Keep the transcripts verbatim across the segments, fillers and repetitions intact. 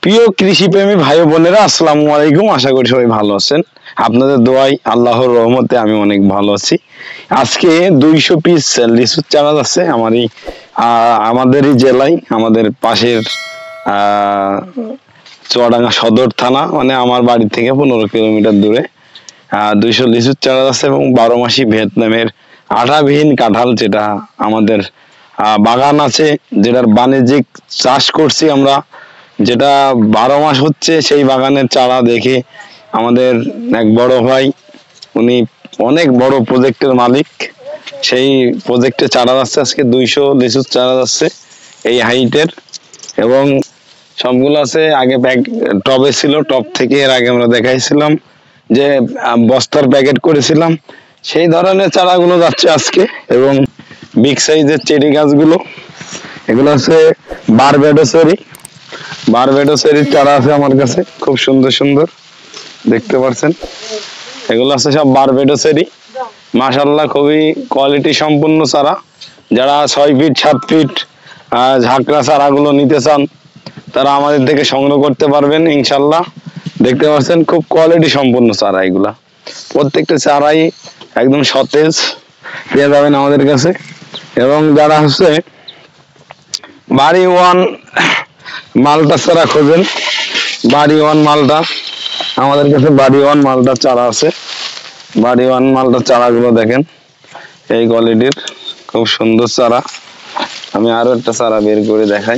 প্রিয় কৃষিপ্রেমী ভাই বোনেরা, আসসালামু আলাইকুম। আশা করি সবাই ভালো আছেন। আপনাদের দোয়ায় আল্লাহর রহমতে আমি অনেক ভালো আছি। আজকে দুইশো পিস লিচুর চারা আছে আমারই আমাদেরই জেলায়, আমাদের পাশের আহ চুয়াডাঙ্গা সদর থানা, মানে আমার বাড়ি থেকে পনেরো কিলোমিটার দূরে আহ দুইশো লিচুর চারা আছে এবং বারো মাসি ভিয়েতনামের আঠাবিহীন কাঁঠাল, যেটা আমাদের আহ বাগান আছে, যেটার বাণিজ্যিক চাষ করছি আমরা, যেটা বারো মাস হচ্ছে। সেই বাগানের চারা দেখে আমাদের এক বড় ভাই, উনি অনেক বড় প্রজেক্টের মালিক, সেই প্রজেক্টে চারা যাচ্ছে আজকে দুইশো লিচুর চারা যাচ্ছে এই হাইটের, এবং সবগুলো আছে আগে ব্যাগ টবে ছিল, টব থেকে এর আগে আমরা দেখাইছিলাম যে বস্তার প্যাকেট করেছিলাম, সেই ধরনের চারাগুলো যাচ্ছে আজকে। এবং বিগ সাইজের চেরি গাছগুলো, এগুলো আছে বারবেডোসেরি বারবেডোসেরির চারা আছে আমার কাছে, খুব সুন্দর সুন্দর দেখতে পাচ্ছেন। এগুলো আছে সব বারবেডোসেরি, মাশাআল্লাহ খুবই কোয়ালিটি সম্পন্ন চারা। যারা ছয় ফিট সাত ফিট ঝাঁকড়া চারাগুলো নিতে চান তারা আমাদের থেকে সংগ্রহ করতে পারবেন ইনশাল্লাহ। দেখতে পাচ্ছেন খুব কোয়ালিটি সম্পন্ন চারা, এগুলা প্রত্যেকটা চারাই একদম সতেজ পেয়ে যাবেন আমাদের কাছে। এবং যারা হচ্ছে বাড়ি ওয়ান মালটা চারা খোঁজেন, বাড়ি ওয়ান মালটা আমাদের কাছে বাড়ি ওয়ান মালটার চারা আছে। বাড়ি ওয়ান মালটার চারাগুলো দেখেন এই কোয়ালিটির, খুব সুন্দর চারা। আমি আরো একটা চারা বের করে দেখাই,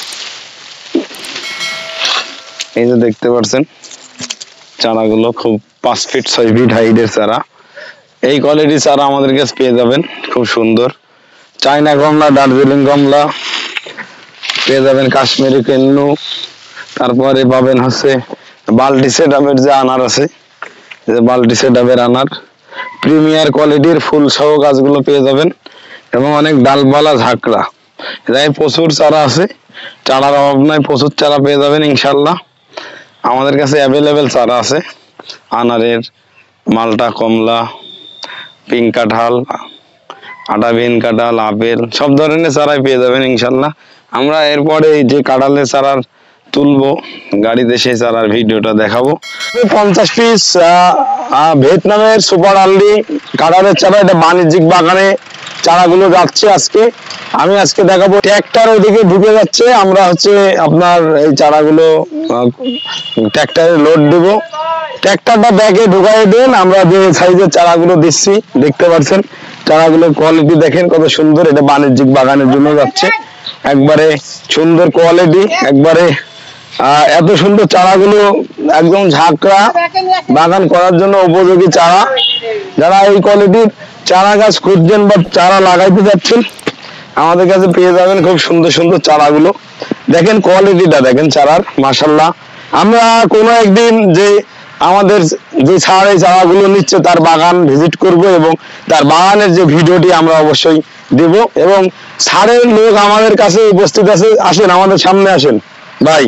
এই যে দেখতে পাচ্ছেন চারাগুলো খুব পাঁচ ফিট ছয় ফিট হাইটের চারা। এই কোয়ালিটির চারা আমাদের কাছে পেয়ে যাবেন, খুব সুন্দর। চায়না কমলা, দার্জিলিং কমলা পেয়ে যাবেন, কাশ্মীরি কেন্নু, তারপরে পাবেন হচ্ছে বাল্টি সেটআপের যে আনার আছে, যে বাল্টি সেটআপের আনার, প্রিমিয়ার কোয়ালিটির ফুল সহ গাছগুলো পেয়ে যাবেন। এবং অনেক ডালপালা ঝাঁকড়া, এটাই প্রচুর চারা আছে, চারার অভাব নাই, প্রচুর চারা পেয়ে যাবেন ইনশাল্লাহ। আমাদের কাছে অ্যাভেলেবেল চারা আছে, আনারের, মালটা, কমলা, পিঙ্ক কাঁঠাল, আটাবিহীন কাঁঠাল, আপেল, সব ধরনের চারাই পেয়ে যাবেন ইনশাল্লাহ। আমরা এরপরে যে কাঁঠালের চারার তুলবো গাড়িতে, সেই চারার ভিডিওটা দেখাবো। পঞ্চাশ পিস ভিয়েতনামের সুপার আর্লি কাঁঠালের চারা, এটা বাণিজ্যিক বাগানে চারাগুলো যাচ্ছে আজকে। আমি আজকে দেখাবো ট্র্যাক্টর ওদিকে ঢুকে যাচ্ছে, আমরা হচ্ছে আপনার এই চারাগুলো ট্র্যাক্টরে লোড দেবো। ট্র্যাক্টরটা ব্যাগে ঢুকাই দেন, আমরা যে সাইজের চারাগুলো দিচ্ছি দেখতে পাচ্ছেন, চারাগুলোর কোয়ালিটি দেখেন কত সুন্দর। এটা বাণিজ্যিক বাগানের জন্য যাচ্ছে, একবারে সুন্দর কোয়ালিটি, একবারে আহ এত সুন্দর চারাগুলো একদম ঝাঁকড়া, বাগান করার জন্য উপযোগী চারা। যারা এই কোয়ালিটির চারা গাছ খুঁজছেন বা চারা লাগাইতে যাচ্ছেন আমাদের কাছে পেয়ে যাবেন খুব সুন্দর সুন্দর চারাগুলো। দেখেন কোয়ালিটিটা দেখেন চারার, মাশাআল্লাহ। আমরা কোনো একদিন যে আমাদের যে ছাড় এই চারাগুলো নিচ্ছে তার বাগান ভিজিট করব এবং তার বাগানের যে ভিডিওটি আমরা অবশ্যই দেব। এবং ছাড়ের লোক আমাদের কাছে উপস্থিত আছে, আসেন আমাদের সামনে আসেন ভাই।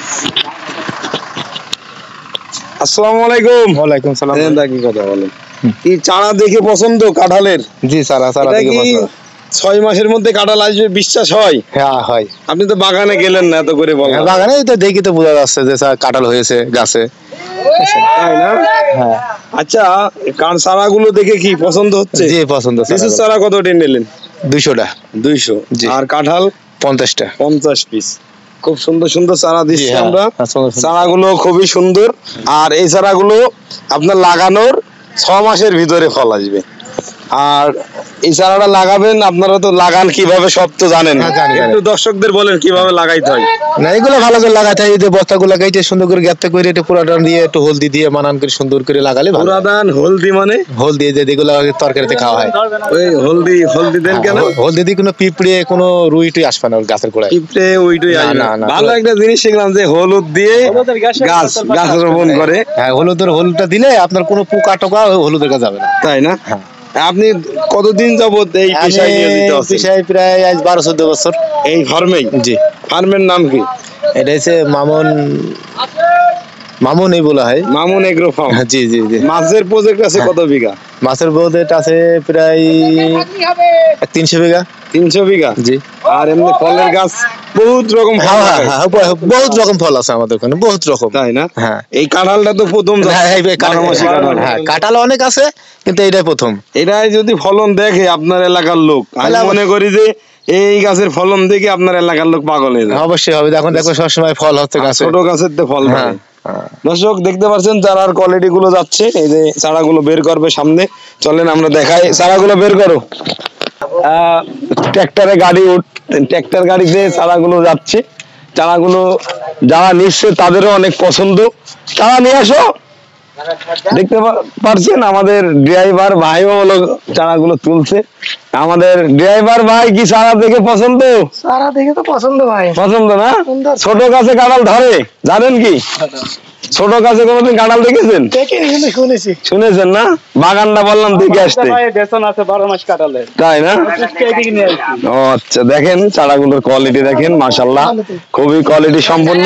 আসসালামু আলাইকুম। ওয়ালাইকুম সালাম। কি কথা বলেন, কি চারা দেখে পছন্দ কাঁঠালের? জি চারা চারা দেখে পছন্দ। ছয় মাসের মধ্যে কাঁঠাল আসবে বিশ্বাস হয়? হ্যাঁ হয়। আপনি তো বাগানে গেলেন না, এত করে বলেন। বাগানে তো দেখি তো বোঝা যাচ্ছে যে কাঁঠাল হয়েছে গাছে, তাই না? হ্যাঁ। আচ্ছা, কার চারাগুলো দেখে কি পছন্দ হচ্ছে? জি পছন্দ। লিচুর চারা কতটি নিলেন? দুইশোটা। দুইশো। আর কাঁঠাল? পঞ্চাশটা। পঞ্চাশ পিস। খুব সুন্দর সুন্দর চারা দিচ্ছি আমরা। হ্যাঁ, চারাগুলো খুবই সুন্দর। আর এই চারাগুলো আপনার লাগানোর ছ মাসের ভিতরে ফল আসবে। আর এই চারাটা লাগাবেন, আপনারা তো লাগান কিভাবে সব তো জানেন, একটু দর্শকদের বলেন কিভাবে লাগাইতে হয়। না এগুলো ভালো করে লাগাইতে হয়, এই যে বস্তাগুলো লাগাইতে সুন্দর করে গ্যাপটা করে একটু পুরাদান দিয়ে একটু হলদি দিয়ে মানান করে সুন্দর করে লাগালে ভালো। পুরাদান হলদি মানে? হলদি যে যেগুলো তরকারিতে খাওয়া হয়। ওই হলদি হলদি দেন কেন? হলদি দিয়ে কোনো পিঁপড়ে কোনো রুই টুই আসবে না গাছের গোড়ায়। পিঁপড়ে উই টুই আসবে না। ভালো একটা জিনিস শিখলাম যে হলুদ দিয়ে গাছ গাছ রোপণ করে। হ্যাঁ হলুদের হলুদটা দিলে আপনার কোনো পোকা টোকা হলুদের গাছ যাবে না। তাই না? হ্যাঁ। আপনি কতদিন যাবত এই পেশায় নিয়োজিত আছেন? পেশায় প্রায় আজ বারো চোদ্দ বছর। এই ফার্মেই? জি। ফার্মের নাম কি? এটা হচ্ছে মামুন, মামুন এই বলা হয়, মামুন এগ্রো ফার্ম। জি জি জি। মাছের প্রজেক্ট আছে কত বিঘা? মাছের প্রজেক্ট আছে প্রায় তিনশো বিঘা। তিনশো বিঘা? জি। আর এমনি ফলের গাছ বহুত রকম ফল হ্যাঁ হ্যাঁ লাগাইছে। হ্যাঁ ব- বহুত রকম ফল আছে আমাদের ওখানে, বহুত রকম। তাই না? হ্যাঁ এই কাঁঠালটা তো প্রথম হ্যাঁ, যাচ্ছে, এই কাঁঠাল- বারোমাসি কাঁঠাল। হ্যাঁ, কাঁঠাল অনেক আছে কিন্তু এইটাই প্রথম। এটাই যদি ফলন দেখে আপনার এলাকার লোক, আমি তাহলে মনে করি যে এই গাছের ফলন দেখে আপনার এলাকার লোক পাগল হয়ে যাবে। অবশ্যই হবে, এখন দেখো সবসময় ফল হচ্ছে গাছে। ছোট গাছের তো ফল হ্যাঁ, ধরে। দর্শক দেখতে পাচ্ছেন চারার কোয়ালিটি গুলো যাচ্ছে, এই যে চারাগুলো বের করবে সামনে, চলেন আমরা দেখাই। চারাগুলো বের করো। আহ, ট্রাক্টরে গাড়ি উঠ ট্রাক্টর গাড়িতে চারাগুলো যাচ্ছে। চারাগুলো যারা নিচ্ছে তাদেরও অনেক পছন্দ। চারা নিয়ে আসো। দেখতে পা- পারছেন আমাদের ড্রাইভার ভাইও হলো চারাগুলো তুলছে। আমাদের ড্রাইভার ভাই কি চারা দেখে পছন্দ? সারা দেখে তো পছন্দ ভাই। পছন্দ না? সুন্দর। ছোট গাছে কাঁঠাল ধরে জানেন কি? ছোট গাছে কোনোদিন কাঁঠাল দেখেছেন? দেখিনি কিন্তু শুনেছি। শুনেছেন না? বাগানটা বললাম দেখে আসতে। বেতন আছে বারো মাস কাটালে। তাই না? নিয়ে আসছি। ও আচ্ছা, দেখেন চারাগুলোর কোয়ালিটি দেখেন, মাশাআল্লাহ খুবই কোয়ালিটি সম্পন্ন।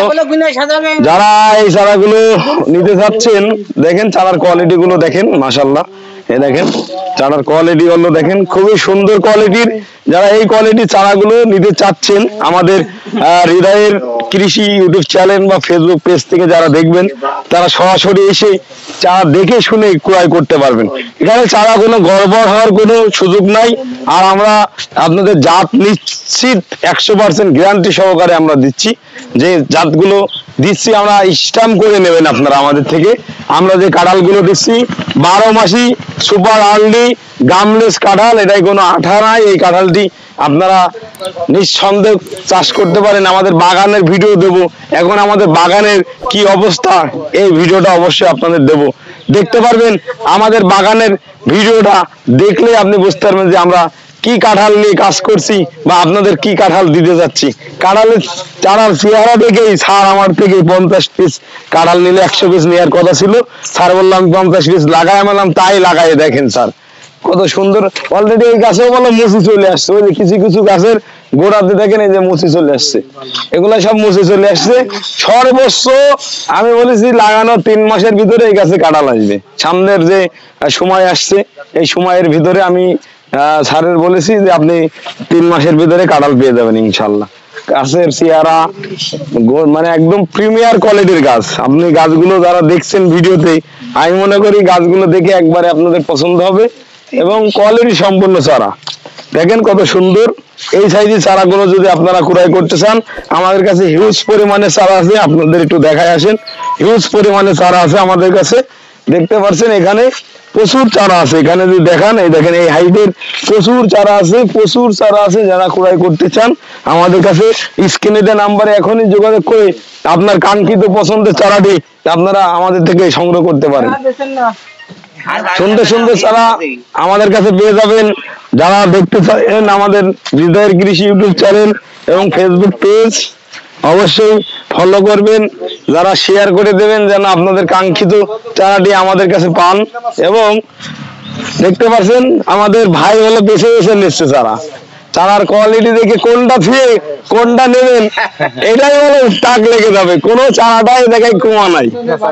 যারা এই চারাগুলো নিতে চাচ্ছেন দেখেন চারার কোয়ালিটি গুলো দেখেন, মাশাআল্লাহ। এই দেখেন চারার কোয়ালিটি গুলো দেখেন, খুবই সুন্দর কোয়ালিটির। যারা এই কোয়ালিটির চারাগুলো নিতে চাচ্ছেন আমাদের আহ, হৃদয়ের কৃষি ইউটিউব চ্যানেল বা ফেসবুক পেজ থেকে যারা দেখবেন, তারা সরাসরি এসে চারা দেখে শুনে ক্রয় করতে পারবেন। এখানে চারা কোনো গড়বড় হওয়ার কোনো সুযোগ নাই। আর আমরা আপনাদের জাত নিশ্চিত একশো পার্সেন্ট গ্যারান্টি সহকারে আমরা দিচ্ছি, যে জাতগুলো দিচ্ছি আমরা স্ট্যাম্প করে নেবেন আপনারা আমাদের থেকে। আমরা যে কাঁঠালগুলো দিচ্ছি বারো মাসি সুপার আর্লি গামলেস কাঁঠাল, এটাই কোনো আঠা নাই। এই কাঁঠালটি আপনারা নিঃসন্দেহ চাষ করতে পারেন। আমাদের বাগানের ভিডিও দেব, এখন আমাদের বাগানের কি অবস্থা এই ভিডিওটা অবশ্যই আপনাদের দেব, দেখতে পারবেন। আমাদের বাগানের ভিডিওটা দেখলে আপনি বুঝতে পারবেন যে আমরা কি কাঁঠাল নিয়ে কাজ করছি বা আপনাদের কি কাঁঠাল দিতে যাচ্ছি। কাঁঠালের চারার চেহারা দেখেই স্যার আমার থেকে পঞ্চাশ পিস কাঁঠাল নিলে একশো পিস নেওয়ার কথা ছিল, স্যার বললাম পঞ্চাশ পিস লাগাই আনলাম, তাই লাগাই দেখেন স্যার কত সুন্দর। অলরেডি এই গাছেও বলো মুচি চলে আসছে, ওই যে কিছু কিছু গাছের গোড়াতে দেখেন এই যে মুচি চলে আসছে, এগুলা সব মুচি চলে আসছে। সর্বোচ্চ আমি বলেছি লাগানো তিন মাসের ভিতরে এই গাছে কাঁঠাল আসবে। সামনের যে আহ, সময় আসছে এই সময়ের ভিতরে আমি আহ, স্যারের বলেছি যে আপনি তিন মাসের ভিতরে কাঁঠাল পেয়ে যাবেন ইনশাল্লাহ। গাছের চেহারা গো- মানে একদম প্রিমিয়ার কোয়ালিটির গাছ। আপনি গাছগুলো যারা দেখছেন ভিডিওতে, আমি মনে করি গাছগুলো দেখে একবারে আপনাদের পছন্দ হবে এবং কোয়ালিটি সম্পূর্ণ চারা দেখেন কত সুন্দর। এই সাইজের চারাগুলো যদি আপনারা ক্রয় করতে চান আমাদের কাছে হিউজ পরিমাণে চারা আছে, আপনাদের একটু দেখায় আসেন। হিউজ পরিমাণে চারা আছে আমাদের কাছে, দেখতে পাচ্ছেন এখানে প্রচুর চারা আছে। এখানে যদি দেখান, এই দেখেন এই হাইটের প্রচুর চারা আছে, প্রচুর চারা আছে। যারা ক্রয় করতে চান আমাদের কাছে স্ক্রিনে দেওয়া নাম্বারে এখনই যোগাযোগ করে আপনার কাঙ্ক্ষিত পছন্দের চারাটি আপনারা আমাদের থেকে সংগ্রহ করতে পারেন। সুন্দর সুন্দর চারা আমাদের কাছে পেয়ে যাবেন। যারা দেখতে চান আমাদের হৃদয়ের কৃষি ইউটিউব চ্যানেল এবং ফেসবুক পেজ অবশ্যই ফলো করবেন, যারা শেয়ার করে দেবেন যেন আপনাদের কাঙ্ক্ষিত চারাটি আমাদের কাছে পান। এবং দেখতে পাচ্ছেন আমাদের ভাই হলো বেছে বেছে নিচ্ছে চারা, চারার কোয়ালিটি দেখে কোনটা ফিরে কোনটা নেবেন এটাই হলো টাক লেগে যাবে। কোনো চারাটাই দেখায় কমা নাই,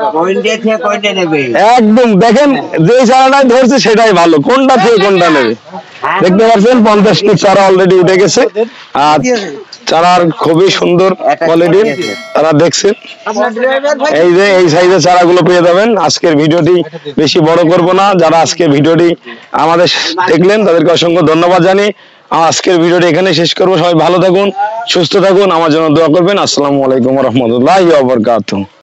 একদম দেখেন যে চারাটাই ধরছে সেটাই ভালো, কোনটা থেকে কোনটা নেবে। দেখতে পাচ্ছেন পঞ্চাশ পিস চারা অলরেডি উঠে গেছে। আর চারার খুবই সুন্দর কোয়ালিটির তারা দেখছেন। এই যে এই সাইজের চারাগুলো পেয়ে যাবেন। আজকের ভিডিওটি বেশি বড় করব না, যারা আজকের ভিডিওটি আমাদের দেখলেন তাদেরকে অসংখ্য ধন্যবাদ জানি। আজকের ভিডিওটি এখানে শেষ করবো। সবাই ভালো থাকুন, সুস্থ থাকুন, আমার জন্য দোয়া করবেন। আসসালামু আলাইকুম ওয়া রাহমাতুল্লাহি ওয়া বারাকাতুহু।